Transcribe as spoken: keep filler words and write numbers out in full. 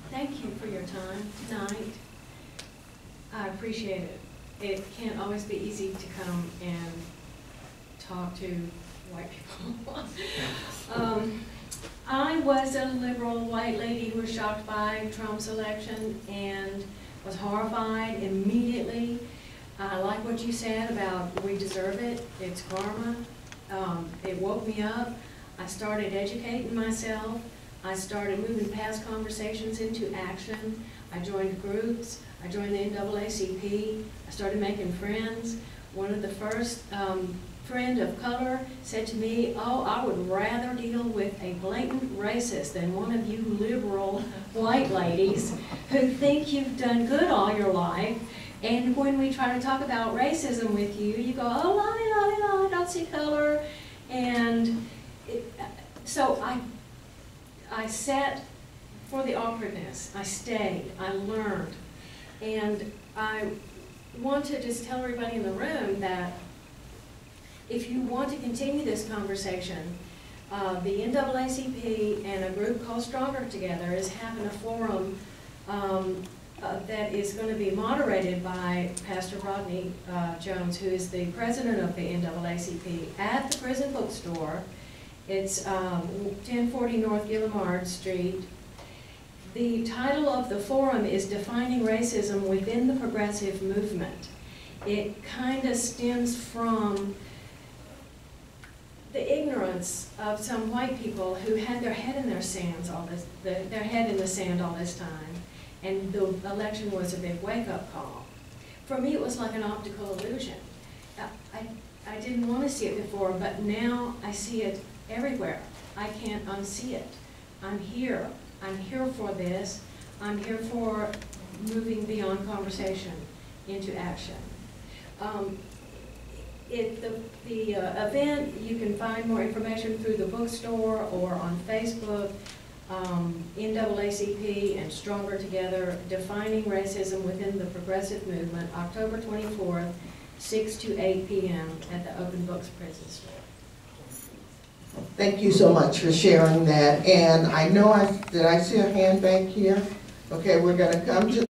thank you for your time tonight. I appreciate it. It can't always be easy to come and talk to white people. um, I was a liberal white lady who was shocked by Trump's election and was horrified immediately. I like what you said about we deserve it, it's karma. Um, it woke me up. I started educating myself. I started moving past conversations into action. I joined groups. I joined the N double A C P. I started making friends. One of the first um, friend of color said to me, oh, I would rather deal with a blatant racist than one of you liberal white ladies who think you've done good all your life. And when we try to talk about racism with you, you go, oh, la la la la, I don't see color. And it, so I, I sat for the awkwardness. I stayed. I learned. And I want to just tell everybody in the room that if you want to continue this conversation, uh, the N double A C P and a group called Stronger Together is having a forum um, uh, that is going to be moderated by Pastor Rodney uh, Jones, who is the president of the N double A C P, at the prison bookstore. It's um, ten forty North Gillimard Street. The title of the forum is Defining Racism Within the Progressive Movement. It kind of stems from the ignorance of some white people who had their head in their sands all this, the, their head in the sand all this time, and the election was a big wake-up call. For me, it was like an optical illusion. I, I, I didn't want to see it before, but now I see it everywhere. I can't unsee it. I'm here. I'm here for this. I'm here for moving beyond conversation into action. Um, It, the the uh, event, you can find more information through the bookstore or on Facebook, um, N double A C P and Stronger Together, Defining Racism Within the Progressive Movement, October twenty-fourth, six to eight p m at the Open Books Prison Store. Thank you so much for sharing that. And I know I, did I see a hand back here? Okay, we're going to come to